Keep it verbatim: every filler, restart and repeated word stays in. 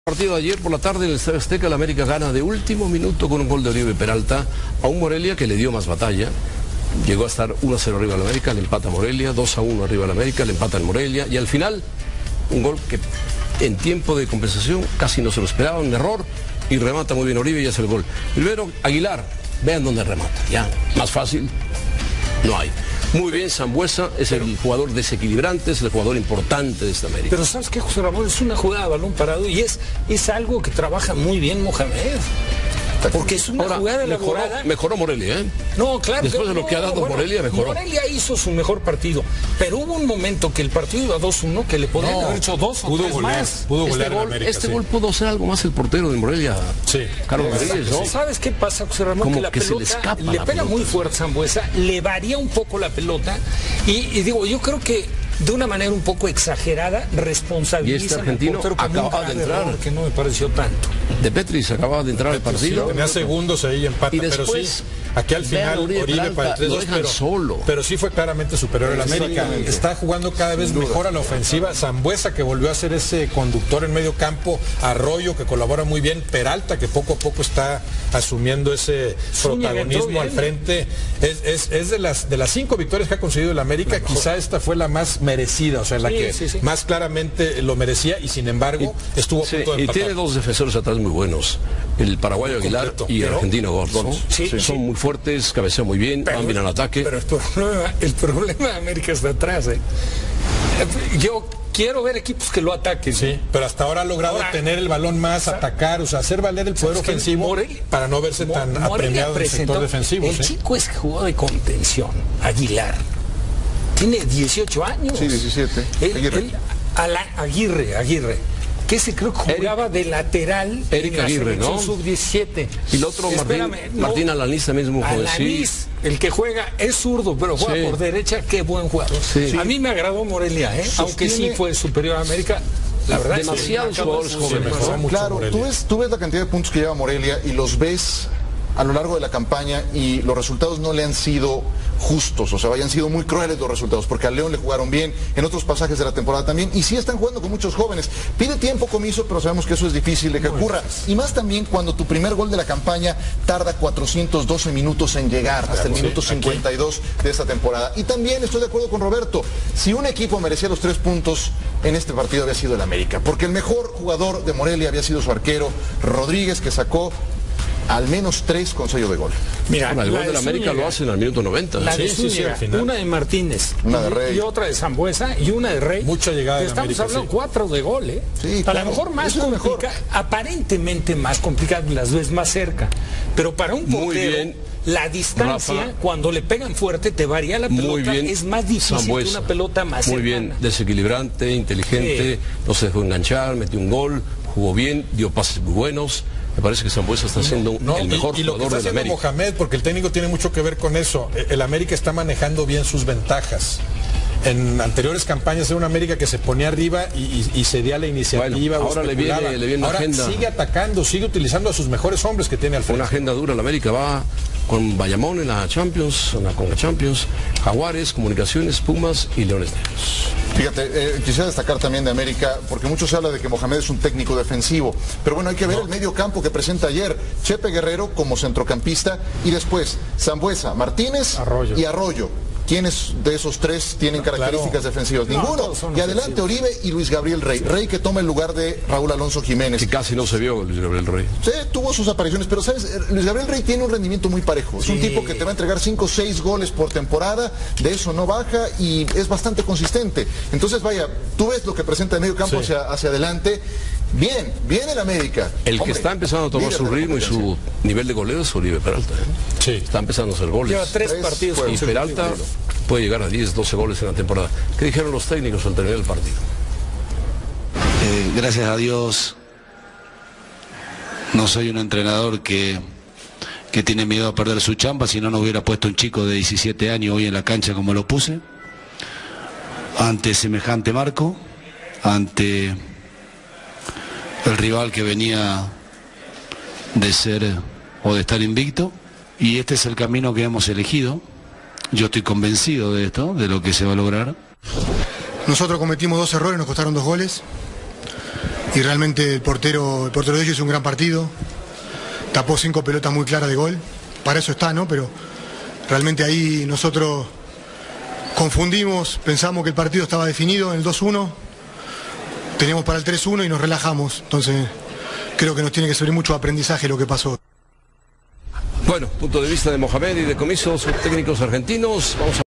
Partido de ayer por la tarde en el Estadio Azteca, el América gana de último minuto con un gol de Oribe Peralta a un Morelia que le dio más batalla. Llegó a estar uno a cero arriba del América, le empata a Morelia, dos a uno arriba del América, le empata al Morelia y al final un gol que en tiempo de compensación casi no se lo esperaba, un error y remata muy bien Oribe y hace el gol. Primero Aguilar, vean dónde remata, ya, más fácil no hay. Muy bien, Sambuesa es el jugador desequilibrante, es el jugador importante de esta América. Pero ¿sabes qué, José Ramón? Es una jugada de balón parado y es, es algo que trabaja muy bien Mohamed. Porque es una Ahora, jugada elaborada. Mejoró, mejoró Morelia, ¿eh? No, claro. Después de lo no, que ha dado bueno, Morelia, mejoró. Morelia hizo su mejor partido. Pero hubo un momento que el partido iba dos uno, que le podían no, haber hecho dos o pudo tres golear, más. Pudo Este, golear gol, en América, este sí. gol pudo ser algo más el portero de Morelia, Sí. Carlos Rodríguez, ¿no? ¿Sabes qué pasa, José Ramón? Como que la que se pelota le escapa le la pega pelota. muy fuerte Sambuesa, le varía un poco la pelota y, y digo, yo creo que de una manera un poco exagerada responsabiliza Y este argentino al portero como un acaba de grave entrar. error que no me pareció tanto. De Petris acababa de entrar al partido. Sí, tenía segundos ahí empata, Y pero después, sí, aquí al vean final Oribe Oribe Peralta, para el tres lo dos, dejan pero, solo. pero sí fue claramente superior al América. Está jugando cada vez mejor a la ofensiva. Sambuesa, que volvió a ser ese conductor en medio campo, Arroyo, que colabora muy bien, Peralta, que poco a poco está asumiendo ese Zúñiga protagonismo entró al bien. frente. Es, es, es de las de las cinco victorias que ha conseguido el América, quizá esta fue la más merecida, o sea, la Sí, que sí, sí. más claramente lo merecía y sin embargo estuvo a Sí, punto de y empatar. tiene dos defensores atrás muy buenos, el paraguayo Aguilar completo. y el Pero- argentino Gordon. Sí, Son sí. muy fuertes, cabecean muy bien, van bien al ataque. Pero el problema, el problema de América está atrás. ¿eh? Yo quiero ver equipos que lo ataquen. Sí, pero hasta ahora ha logrado Ahora, tener el balón más, atacar, o sea, hacer valer el poder Es que ofensivo Morelia- para no verse Mo- tan Morelia apremiado en el presentó- sector defensivo. El ¿sí? chico es que jugó de contención, Aguilar. Tiene dieciocho años. Sí, diecisiete. Él- Aguirre. él- Ala- Aguirre, Aguirre. Que ese creo que jugaba de lateral Eric en la Aguirre, ¿no? sub diecisiete. Y el otro, Martín, Espérame, no. Martín Alanís también es muy joven. Sí. Alanís, el que juega es zurdo, pero juega Sí. por derecha, qué buen jugador. Sí. A mí me agradó Morelia, ¿eh? aunque sí fue superior a América. La verdad, Demasiados sí, jugadores acaba- jóvenes, sí, mejoró ¿no? mucho Claro, Morelia. tú ves, tú ves la cantidad de puntos que lleva Morelia y los ves a lo largo de la campaña y los resultados no le han sido justos, o sea, hayan sido muy crueles los resultados, porque al León le jugaron bien, en otros pasajes de la temporada también, y sí están jugando con muchos jóvenes. Pide tiempo Comiso, pero sabemos que eso es difícil de que ocurra. Y más también cuando tu primer gol de la campaña tarda cuatrocientos doce minutos en llegar, hasta el Sí, minuto aquí. cincuenta y dos de esta temporada. Y también estoy de acuerdo con Roberto, si un equipo merecía los tres puntos en este partido había sido el América, porque el mejor jugador de Morelia había sido su arquero Rodríguez, que sacó al menos tres con sello de gol. Mira, Bueno, el la gol de la América Zúñiga, lo hacen al minuto noventa. La de Sí, sí, sí, Zúñiga, al final. una de Martínez, Una de y- Rey. y otra de Sambuesa y una de Rey. Mucha llegada de Estamos América, hablando sí. cuatro de gol, ¿eh? Sí, a claro. lo mejor más Eso es mejor. complicado, aparentemente más complicado, las ves más cerca. Pero para un Muy portero, bien. la distancia, Rafa. cuando le pegan fuerte, te varía la pelota. Muy bien. Es más difícil Sambuesa. que una pelota más Muy cercana. bien, desequilibrante, inteligente, no se dejó enganchar, metió un gol, jugó bien, dio pases muy buenos. Me parece que Sambuesa está siendo No, el y- mejor y, lo que jugador está de la haciendo América. Mohamed, porque el técnico tiene mucho que ver con eso. E- El América está manejando bien sus ventajas. En anteriores campañas era una América que se ponía arriba y, y- y cedía la iniciativa. Bueno, o ahora le viene- especulaba. le viene una Ahora agenda. sigue atacando, sigue utilizando a sus mejores hombres que tiene al frente. Una agenda dura, la América va con Bayamón en la Champions, en la Conca Champions, Jaguares, Comunicaciones, Pumas y Leones Negros. Fíjate, eh, quisiera destacar también de América, porque mucho se habla de que Mohamed es un técnico defensivo, pero bueno, hay que ver el medio campo que presenta ayer Chepe Guerrero como centrocampista y después Sambuesa, Martínez Arroyo. y Arroyo. ¿Quiénes de esos tres tienen Claro. características defensivas? No, Ninguno. todos son Y adelante Oribe y Luis Gabriel Rey. Rey que toma el lugar de Raúl Alonso Jiménez. Que casi no se vio Luis Gabriel Rey. Sí, tuvo sus apariciones, pero sabes, Eh, Luis Gabriel Rey tiene un rendimiento muy parejo. Es un tipo que te va a entregar cinco o seis goles por temporada, de eso no baja y es bastante consistente. Entonces, vaya, tú ves lo que presenta el medio campo Sí. hacia, hacia adelante. Bien, bien el América. El que Hombre, está empezando a tomar líder su de la ritmo y su competencia. nivel de goleo es Oribe Peralta. ¿eh? Sí. Está empezando a hacer goles. Lleva tres, Tres partidos juegos. Y consecutivos. Peralta puede llegar a diez, doce goles en la temporada. ¿Qué dijeron los técnicos al terminar el partido? Eh, gracias a Dios no soy un entrenador que, que tiene miedo a perder su chamba, si no, no hubiera puesto un chico de diecisiete años hoy en la cancha como lo puse, ante semejante marco, ante el rival que venía de ser o de estar invicto, y este es el camino que hemos elegido. Yo estoy convencido de esto, de lo que se va a lograr. Nosotros cometimos dos errores, nos costaron dos goles. y realmente el portero, el portero de ellos hizo un gran partido, tapó cinco pelotas muy claras de gol, para eso está, ¿no? Pero realmente ahí nosotros confundimos, pensamos que el partido estaba definido en el dos uno, teníamos para el tres uno y nos relajamos, entonces creo que nos tiene que servir mucho aprendizaje lo que pasó. Bueno, punto de vista de Mohamed y de Comiso, sus técnicos argentinos. Vamos a